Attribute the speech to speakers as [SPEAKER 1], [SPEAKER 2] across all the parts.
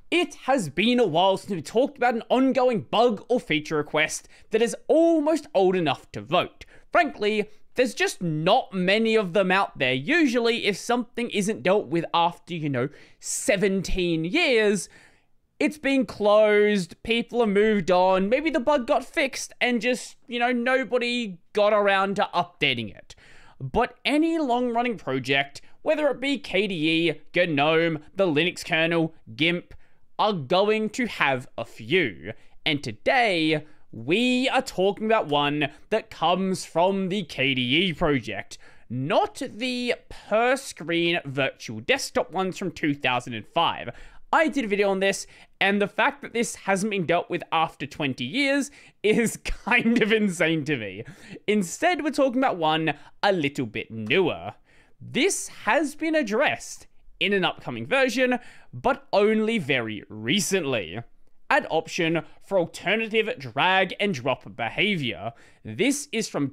[SPEAKER 1] It has been a while since we talked about an ongoing bug or feature request that is almost old enough to vote. Frankly, there's just not many of them out there. Usually, if something isn't dealt with after, 17 years, it's been closed, people have moved on, maybe the bug got fixed and just, nobody got around to updating it. But any long-running project, whether it be KDE, GNOME, the Linux kernel, GIMP, are going to have a few. And today, we are talking about one that comes from the KDE project, not the per-screen virtual desktop ones from 2005. I did a video on this, and the fact that this hasn't been dealt with after 20 years is kind of insane to me. Instead, we're talking about one a little bit newer. This has been addressed in an upcoming version, but only very recently. Add option for alternative drag and drop behavior. This is from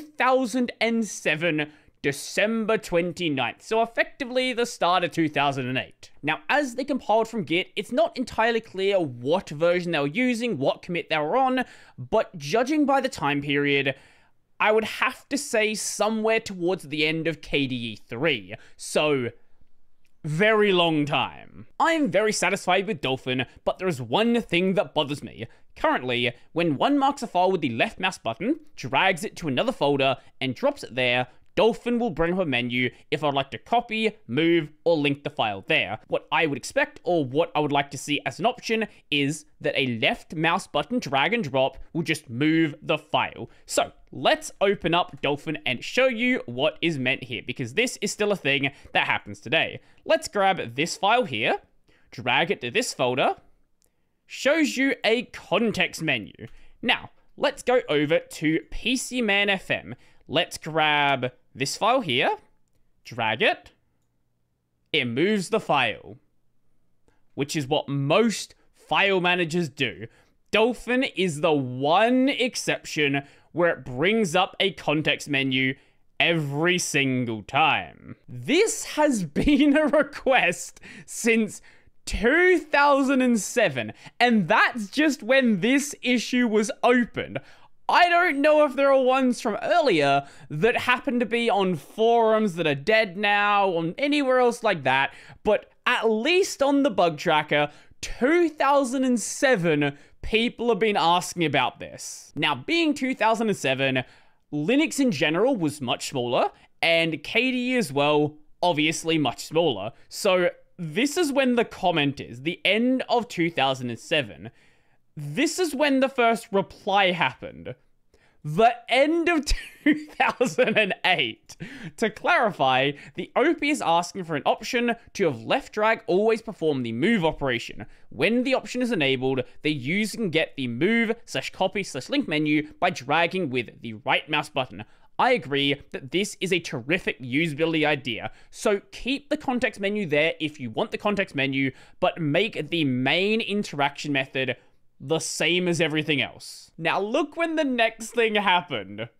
[SPEAKER 1] 2007, December 29th, so effectively the start of 2008. Now, as they compiled from Git, it's not entirely clear what version they were using, what commit they were on, but judging by the time period, I would have to say somewhere towards the end of KDE 3, so very long time. I am very satisfied with Dolphin, but there is one thing that bothers me. Currently, when one marks a file with the left mouse button, drags it to another folder, and drops it there, Dolphin will bring up a menu if I'd like to copy, move, or link the file there. What I would expect, or what I would like to see as an option, is that a left mouse button drag and drop will just move the file. So, let's open up Dolphin and show you what is meant here, because this is still a thing that happens today. Let's grab this file here, drag it to this folder, shows you a context menu. Now, let's go over to PCMan FM. Let's grab this file here, drag it, it moves the file, which is what most file managers do. Dolphin is the one exception where it brings up a context menu every single time. This has been a request since 2007, and that's just when this issue was opened. I don't know if there are ones from earlier that happen to be on forums that are dead now, or anywhere else like that, but at least on the bug tracker, 2007, people have been asking about this. Now, being 2007, Linux in general was much smaller, and KDE as well, obviously much smaller. So this is when the comment is, the end of 2007. This is when the first reply happened. The end of 2008. To clarify, the OP is asking for an option to have left drag always perform the move operation. When the option is enabled, the user can get the move/copy/link menu by dragging with the right mouse button. I agree that this is a terrific usability idea, so keep the context menu there if you want the context menu, but make the main interaction method the same as everything else. Now look when the next thing happened.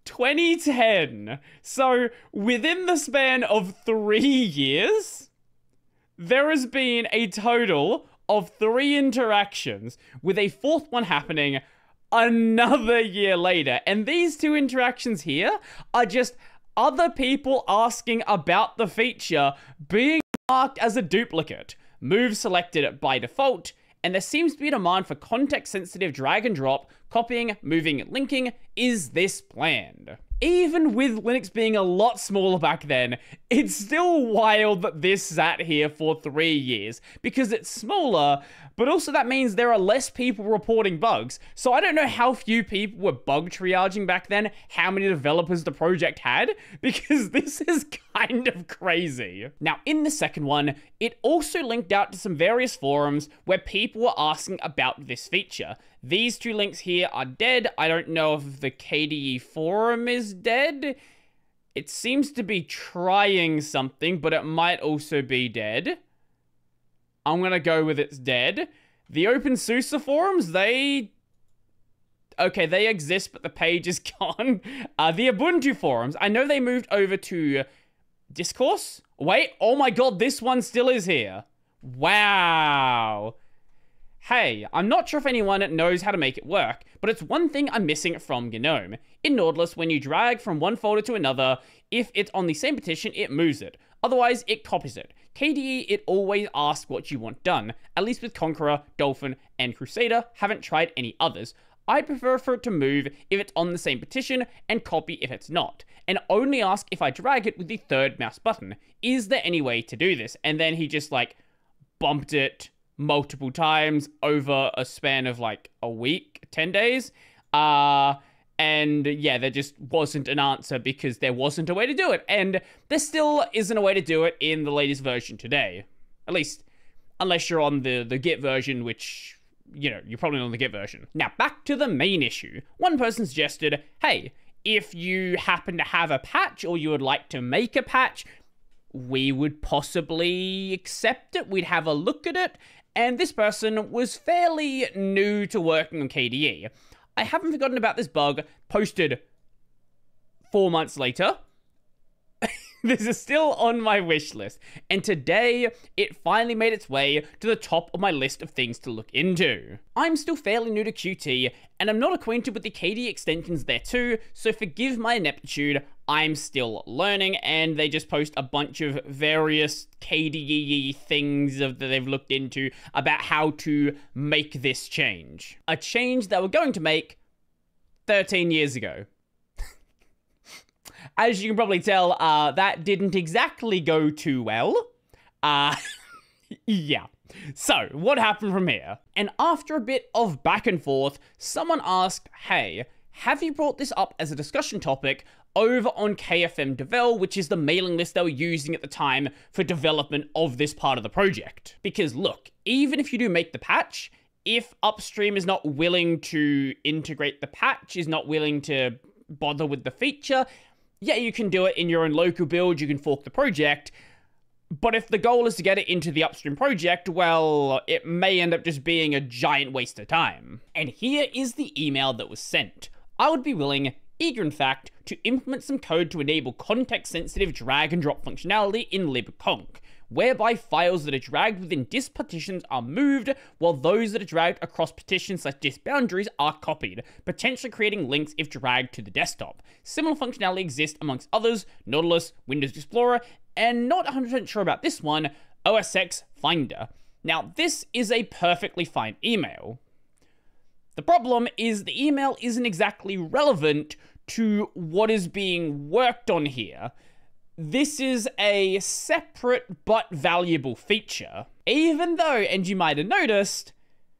[SPEAKER 1] 2010. So within the span of 3 years, there has been a total of 3 interactions, with a fourth one happening another year later. And these 2 interactions here are just other people asking about the feature being marked as a duplicate. Move selected by default, and there seems to be a demand for context-sensitive drag and drop, copying, moving, linking. Is this planned? Even with Linux being a lot smaller back then, it's still wild that this sat here for 3 years, because it's smaller, but also that means there are less people reporting bugs. So I don't know how few people were bug triaging back then, how many developers the project had, because this is kind of crazy. Now, in the second one, it also linked out to some various forums where people were asking about this feature. These 2 links here are dead. I don't know if the KDE forum is dead. It seems to be trying something, but it might also be dead. I'm gonna go with it's dead. The OpenSUSE forums, okay, they exist, but the page is gone. The Ubuntu forums, I know they moved over to Discourse. Wait, oh my god, this one still is here. Wow. hey, I'm not sure if anyone knows how to make it work, but it's one thing I'm missing from GNOME. In Nautilus, when you drag from one folder to another, if it's on the same partition, it moves it. Otherwise, it copies it. KDE, it always asks what you want done, at least with Konqueror, Dolphin, and Crusader. Haven't tried any others. I prefer for it to move if it's on the same partition and copy if it's not, and only ask if I drag it with the third mouse button. Is there any way to do this? And then he just like bumped it multiple times over a span of like a week, 10 days. And yeah, there just wasn't an answer because there wasn't a way to do it. And there still isn't a way to do it in the latest version today. At least, unless you're on the Git version, which, you know, you're probably on the Git version. Now, back to the main issue. One person suggested, hey, if you happen to have a patch or you would like to make a patch, we would possibly accept it. We'd have a look at it. And this person was fairly new to working on KDE. I haven't forgotten about this bug, posted 4 months later. This is still on my wish list. And today, it finally made its way to the top of my list of things to look into. I'm still fairly new to Qt, and I'm not acquainted with the KDE extensions there too, so forgive my ineptitude, I'm still learning, and they just post a bunch of various KDE things that they've looked into about how to make this change. A change that we're going to make 13 years ago. As you can probably tell, that didn't exactly go too well. Yeah. So, what happened from here? And after a bit of back and forth, someone asked, hey, have you brought this up as a discussion topic over on KFM Devel, which is the mailing list they were using at the time for development of this part of the project? Because look, even if you do make the patch, if Upstream is not willing to integrate the patch, is not willing to bother with the feature, yeah, you can do it in your own local build, you can fork the project, but if the goal is to get it into the Upstream project, well, it may end up just being a giant waste of time. And here is the email that was sent. I would be willing, eager in fact, to implement some code to enable context-sensitive drag and drop functionality in libconc, whereby files that are dragged within disk partitions are moved, while those that are dragged across partitions/disk boundaries are copied, potentially creating links if dragged to the desktop. Similar functionality exists amongst others, Nautilus, Windows Explorer, and not 100% sure about this one, OS X Finder. Now, this is a perfectly fine email. The problem is the email isn't exactly relevant to what is being worked on here. This is a separate but valuable feature. Even though, and you might have noticed,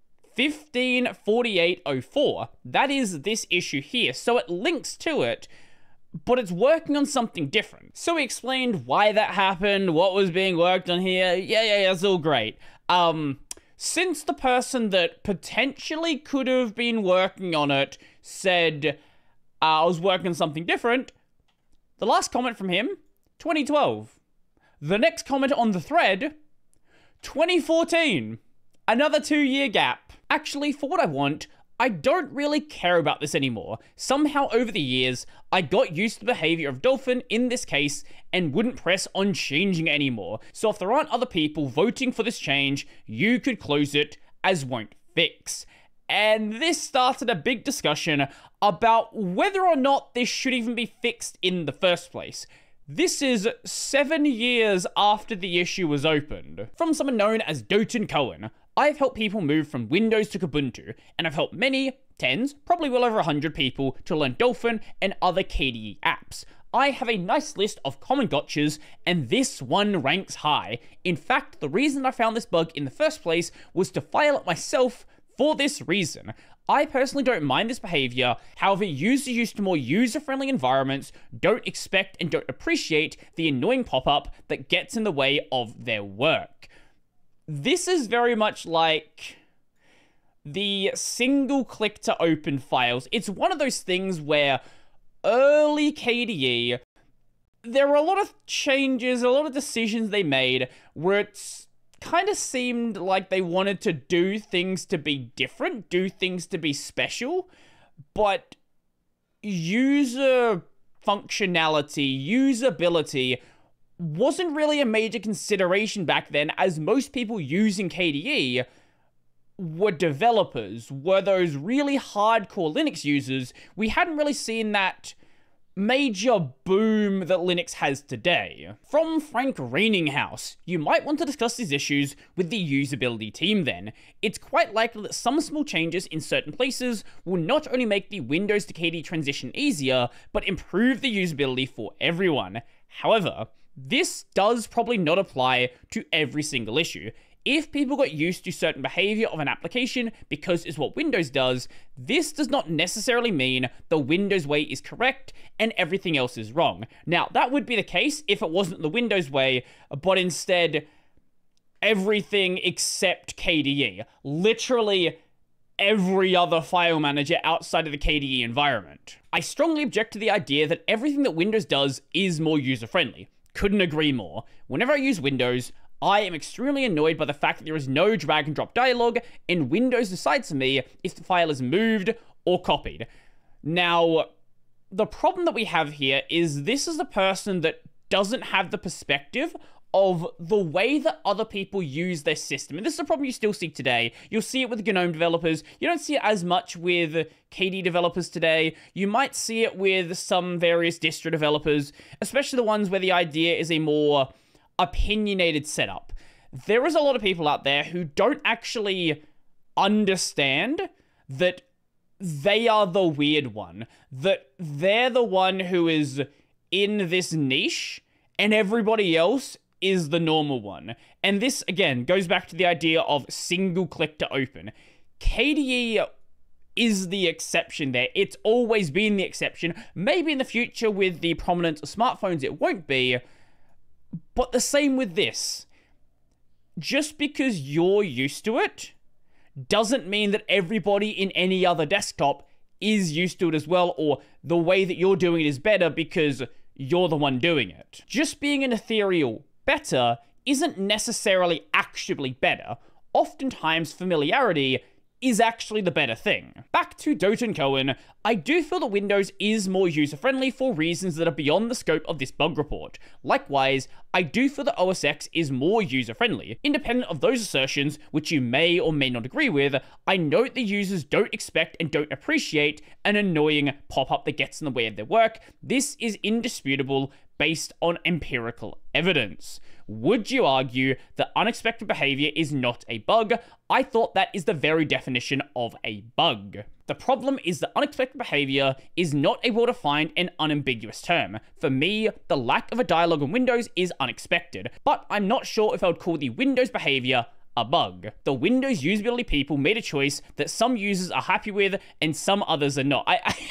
[SPEAKER 1] 154804, that is this issue here, so it links to it, but it's working on something different. So we explained why that happened, what was being worked on here, yeah, it's all great. Since the person that potentially could have been working on it said, I was working on something different, the last comment from him, 2012. The next comment on the thread, 2014. Another 2-year gap. Actually, for what I want, I don't really care about this anymore. Somehow over the years, I got used to the behavior of Dolphin in this case and wouldn't press on changing it anymore. So if there aren't other people voting for this change, you could close it as won't fix. And this started a big discussion about whether or not this should even be fixed in the first place. This is 7 years after the issue was opened. From someone known as Doten Cohen, I've helped people move from Windows to Kubuntu, and I've helped many, tens, probably well over 100 people to learn Dolphin and other KDE apps. I have a nice list of common gotchas, and this one ranks high. In fact, the reason I found this bug in the first place was to file it myself for this reason. I personally don't mind this behavior, however, users used to more user-friendly environments don't expect and don't appreciate the annoying pop-up that gets in the way of their work. This is very much like the single click to open files. It's one of those things where early KDE, there were a lot of changes, a lot of decisions they made where it's kind of seemed like they wanted to do things to be different, do things to be special, but user functionality, usability wasn't really a major consideration back then, as most people using KDE were developers, were those really hardcore Linux users, we hadn't really seen that major boom that Linux has today. From Frank Reininghaus, you might want to discuss these issues with the usability team then. It's quite likely that some small changes in certain places will not only make the Windows to KDE transition easier, but improve the usability for everyone. However, this does probably not apply to every single issue. If people got used to certain behavior of an application because it's what Windows does, this does not necessarily mean the Windows way is correct and everything else is wrong. Now, that would be the case if it wasn't the Windows way, but instead everything except KDE. Literally every other file manager outside of the KDE environment. I strongly object to the idea that everything that Windows does is more user-friendly. Couldn't agree more. Whenever I use Windows, I am extremely annoyed by the fact that there is no drag and drop dialog, and Windows decides for me if the file is moved or copied. Now, the problem that we have here is this is a person that doesn't have the perspective of the way that other people use their system. And this is a problem you still see today. You'll see it with GNOME developers. You don't see it as much with KDE developers today. You might see it with some various distro developers, especially the ones where the idea is a more opinionated setup. There is a lot of people out there who don't actually understand that they are the weird one, that they're the one who is in this niche and everybody else is the normal one. And this, again, goes back to the idea of single click to open. KDE is the exception there. It's always been the exception. Maybe in the future with the prominence of smartphones it won't be, but the same with this. Just because you're used to it doesn't mean that everybody in any other desktop is used to it as well, or the way that you're doing it is better because you're the one doing it. Just being an ethereal better isn't necessarily actually better. Oftentimes, familiarity is actually the better thing. Back to Doten Cohen, I do feel that Windows is more user-friendly for reasons that are beyond the scope of this bug report. Likewise, I do feel that OS X is more user-friendly. Independent of those assertions, which you may or may not agree with, I note the users don't expect and don't appreciate an annoying pop-up that gets in the way of their work. This is indisputable based on empirical evidence. Would you argue that unexpected behavior is not a bug? I thought that is the very definition of a bug. The problem is that unexpected behavior is not a well-defined and unambiguous term. For me, the lack of a dialogue in Windows is unexpected, but I'm not sure if I would call the Windows behavior a bug. The Windows usability people made a choice that some users are happy with and some others are not.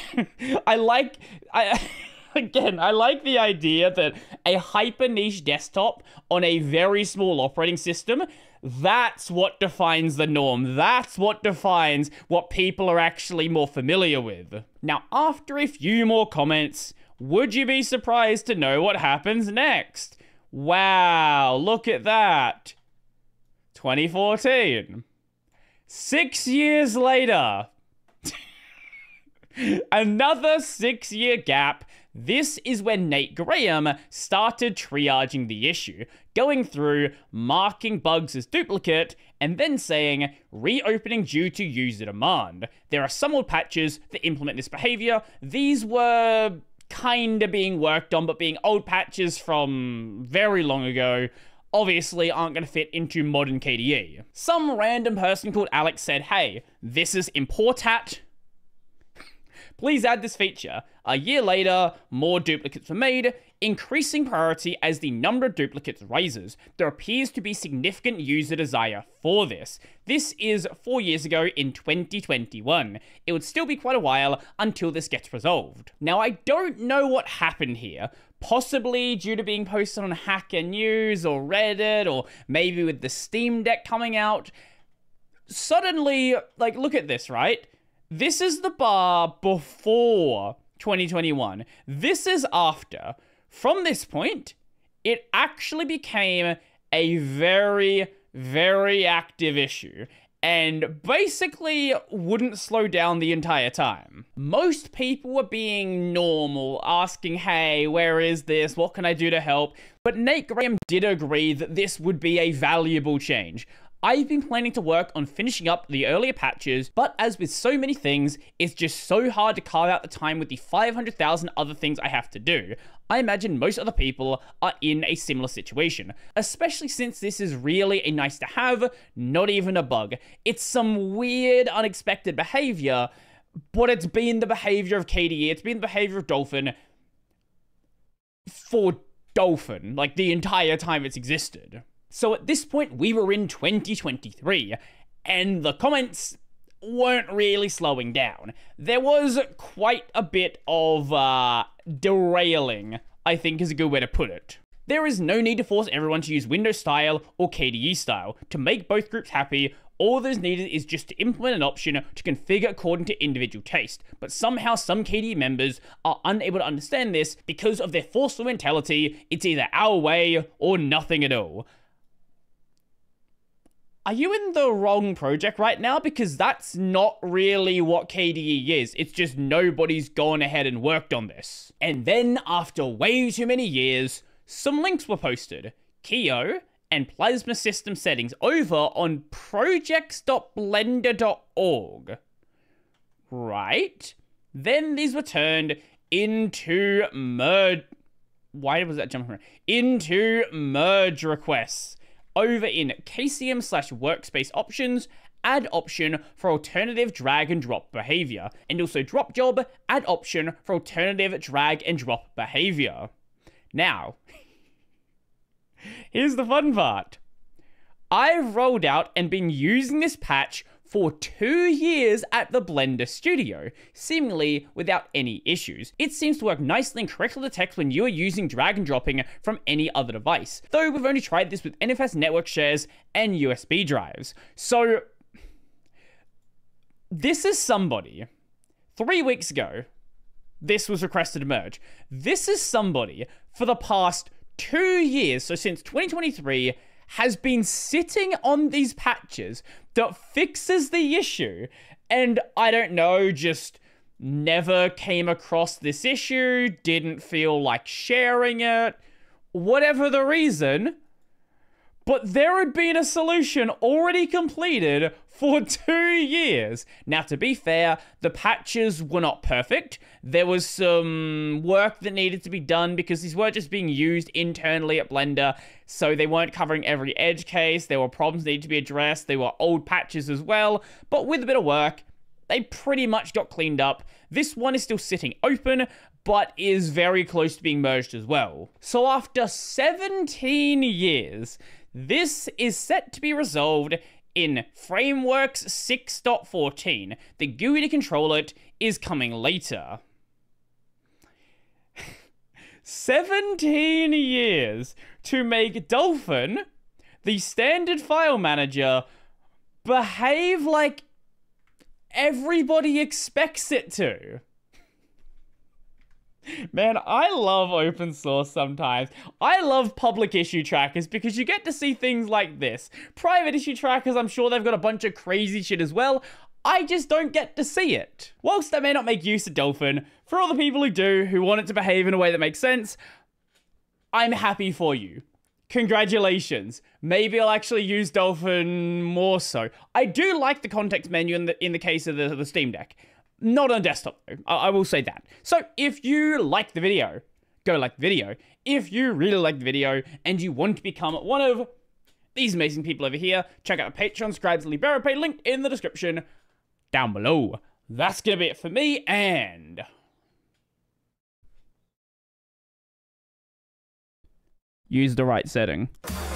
[SPEAKER 1] Again, I like the idea that a hyper niche desktop on a very small operating system, that's what defines the norm. That's what defines what people are actually more familiar with. Now, after a few more comments, would you be surprised to know what happens next? Wow, look at that. 2014. 6 years later. Another 6-year gap. This is when Nate Graham started triaging the issue, going through, marking bugs as duplicate, and then saying, reopening due to user demand. There are some old patches that implement this behavior. These were kinda being worked on, but being old patches from very long ago, obviously aren't going to fit into modern KDE. Some random person called Alex said, hey, this is Importat. Please add this feature. A year later, more duplicates were made, increasing priority as the number of duplicates rises. There appears to be significant user desire for this. This is 4 years ago in 2021. It would still be quite a while until this gets resolved. Now, I don't know what happened here. Possibly due to being posted on Hacker News or Reddit, or maybe with the Steam Deck coming out. Suddenly, like, look at this, right? This is the bar before 2021. This is after. From this point, it actually became a very, very active issue, and basically wouldn't slow down the entire time. Most people were being normal, asking, hey, where is this? What can I do to help? But Nate Graham did agree that this would be a valuable change. I've been planning to work on finishing up the earlier patches, but as with so many things, it's just so hard to carve out the time with the 500,000 other things I have to do. I imagine most other people are in a similar situation, especially since this is really a nice to have, not even a bug. It's some weird, unexpected behavior, but it's been the behavior of KDE, it's been the behavior of Dolphin for Dolphin, like the entire time it's existed. So at this point, we were in 2023, and the comments weren't really slowing down. There was quite a bit of derailing, I think is a good way to put it. There is no need to force everyone to use Windows style or KDE style. To make both groups happy, all that is needed is just to implement an option to configure according to individual taste. But somehow some KDE members are unable to understand this because of their forceful mentality. It's either our way or nothing at all. Are you in the wrong project right now? Because that's not really what KDE is. It's just nobody's gone ahead and worked on this. And then, after way too many years, some links were posted. Kio and Plasma system settings over on projects.blender.org. Right? Then these were turned into merge... Why was that jumping around? Into merge requests. Over in KCM/workspace options, add option for alternative drag and drop behavior, and also drop job, add option for alternative drag and drop behavior. Now, here's the fun part. I've rolled out and been using this patch for 2 years at the Blender Studio, seemingly without any issues. It seems to work nicely and correctly detects when you are using drag and dropping from any other device, though we've only tried this with NFS network shares and USB drives. So, this is somebody, 3 weeks ago, this was requested to merge. This is somebody, for the past 2 years, so since 2023, has been sitting on these patches that fixes the issue, and I don't know, just never came across this issue, didn't feel like sharing it, whatever the reason, but there had been a solution already completed for 2 years. Now, to be fair, the patches were not perfect. There was some work that needed to be done because these weren't just being used internally at Blender, so they weren't covering every edge case. There were problems that needed to be addressed. They were old patches as well, but with a bit of work, they pretty much got cleaned up. This one is still sitting open, but is very close to being merged as well. So after 17 years, this is set to be resolved in Frameworks 6.14. The GUI to control it is coming later. 17 years to make Dolphin, the standard file manager, behave like everybody expects it to. Man, I love open source sometimes. I love public issue trackers because you get to see things like this. Private issue trackers, I'm sure they've got a bunch of crazy shit as well. I just don't get to see it. Whilst I may not make use of Dolphin, for all the people who do, who want it to behave in a way that makes sense, I'm happy for you. Congratulations. Maybe I'll actually use Dolphin more so. I do like the context menu in the case of the Steam Deck. Not on desktop, though. I will say that. So, if you like the video, go like the video. If you really like the video and you want to become one of these amazing people over here, check out Patreon, Scribes, and LiberaPay, linked in the description down below. That's gonna be it for me, and use the right setting.